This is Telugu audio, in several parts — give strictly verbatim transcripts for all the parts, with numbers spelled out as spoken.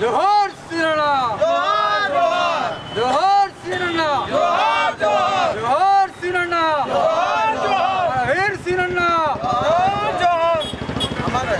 जोहार सीनन्ना जोहार जोहार जोहार सीनन्ना जोहार जोहार जोहार सीनन्ना जोहार जोहार वीर सीनन्ना जोहार जोहार हमारे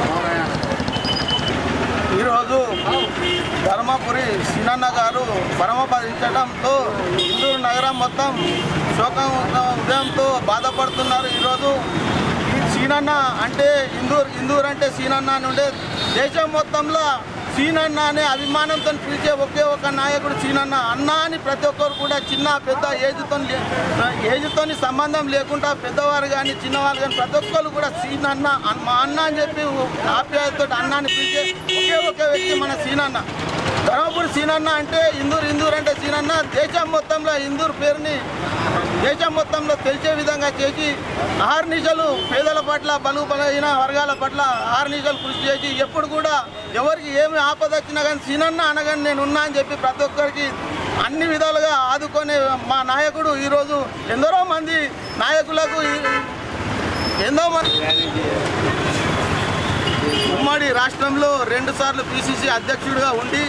ఈ రోజు ధర్మపురి సీనన్న గారు పరమపదించడంతో ఇందూరు నగరం మొత్తం శోకం ఉదయంతో బాధపడుతున్నారు. ఈరోజు ఈ సీనన్న అంటే ఇందూరు ఇందూరు అంటే సీనన్న అని ఉండే దేశం మొత్తంలో సీనన్న అనే అభిమానంతో పిలిచే ఒకే ఒక నాయకుడు సీనన్న. అన్న అని ప్రతి ఒక్కరు కూడా చిన్న పెద్ద ఏజ్తో ఏజ్తో సంబంధం లేకుండా పెద్దవారు కానీ చిన్నవారు కానీ ప్రతి ఒక్కరు కూడా సీనన్న మా అన్న అని చెప్పి ఆప్యాయతతో అన్నాన్ని పిలిచే ఒకే ఒక వ్యక్తి మన సీనన్న. ధర్మపురి సీనన్న అంటే ఇందూరు ఇందూరు అంటే సీనన్న దేశం మొత్తంలో ఇందూరు పేరుని దేశం మొత్తంలో తెలిసే విధంగా చేసి ఆహార్నిశలు పేదల పట్ల బలుగు బలహీన వర్గాల పట్ల ఆహార్నిశలు కృషి చేసి ఎప్పుడు కూడా ఎవరికి ఏమి ఆపద వచ్చినా కానీ సీనన్న అనగానే నేను ఉన్నా అని చెప్పి ప్రతి ఒక్కరికి అన్ని విధాలుగా ఆదుకునే మా నాయకుడు. ఈరోజు ఎందరో మంది నాయకులకు ఎంతో మంది ఉమ్మడి రాష్ట్రంలో రెండు సార్లు పిసిసి అధ్యక్షుడిగా ఉండి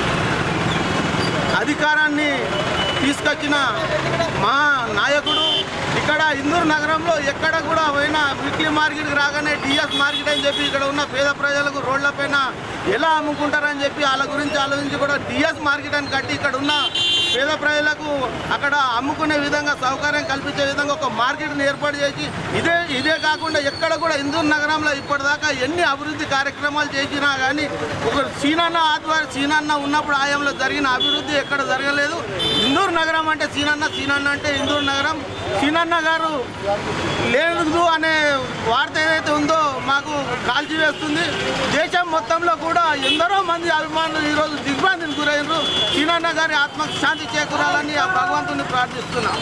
అధికారాన్ని తీసుకొచ్చిన మా నాయకుడు ఇక్కడ ఇందూరు నగరంలో ఎక్కడ కూడా పోయినా వీక్లీ మార్కెట్కి రాగానే డిఎస్ మార్కెట్ అని చెప్పి ఇక్కడ ఉన్న పేద ప్రజలకు రోడ్లపైన ఎలా అమ్ముకుంటారని చెప్పి వాళ్ళ గురించి ఆలోచించి కూడా డిఎస్ మార్కెట్ అని కట్టి ఇక్కడ ఉన్న పేద ప్రజలకు అక్కడ అమ్ముకునే విధంగా సౌకర్యం కల్పించే విధంగా ఒక మార్కెట్ని ఏర్పాటు చేసి ఇదే ఇదే కాకుండా ఎక్కడ కూడా ఇందూరు నగరంలో ఇప్పటిదాకా ఎన్ని అభివృద్ధి కార్యక్రమాలు చేసినా కానీ ఒక సీనన్న ఆధ్వర్యం సీనన్న ఉన్నప్పుడు ఆయంలో జరిగిన అభివృద్ధి ఎక్కడ జరగలేదు. ఇందూరు నగరం అంటే సీనన్న సీనన్న అంటే ఇందూరు నగరం. సీనన్న గారు లేదు అనే వార్త ఏదైతే ఉందో మాకు కాల్చివేస్తుంది. దేశం మొత్తంలో కూడా ఎందరో మంది అభిమానులు ఈరోజు దిగ్భ్రాంతికి గురైనరు. సీనన్న గారి ఆత్మకు శాంతి చేకూరాలని ఆ భగవంతుని ప్రార్థిస్తున్నాం.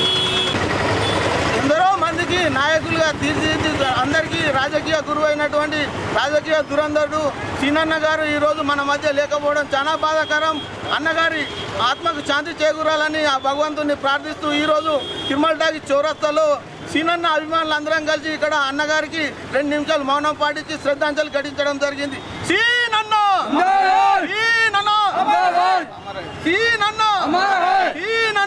ఎందరో మందికి నాయకులుగా తీర్చిదిద్ది అందరికీ రాజకీయ గురువు అయినటువంటి రాజకీయ దురంధరుడు సీనన్న గారు ఈరోజు మన మధ్య లేకపోవడం చాలా బాధాకరం. అన్నగారి ఆత్మకు శాంతి చేకూరాలని ఆ భగవంతుని ప్రార్థిస్తూ ఈరోజు తిరుమలటాకి చౌరస్తాలో సీనన్న అభిమానులు అందరం కలిసి ఇక్కడ అన్నగారికి రెండు నిమిషాలు మౌనం పాటించి శ్రద్ధాంజలి ఘటించడం జరిగింది. సీనన్న సీనన్న సీనన్న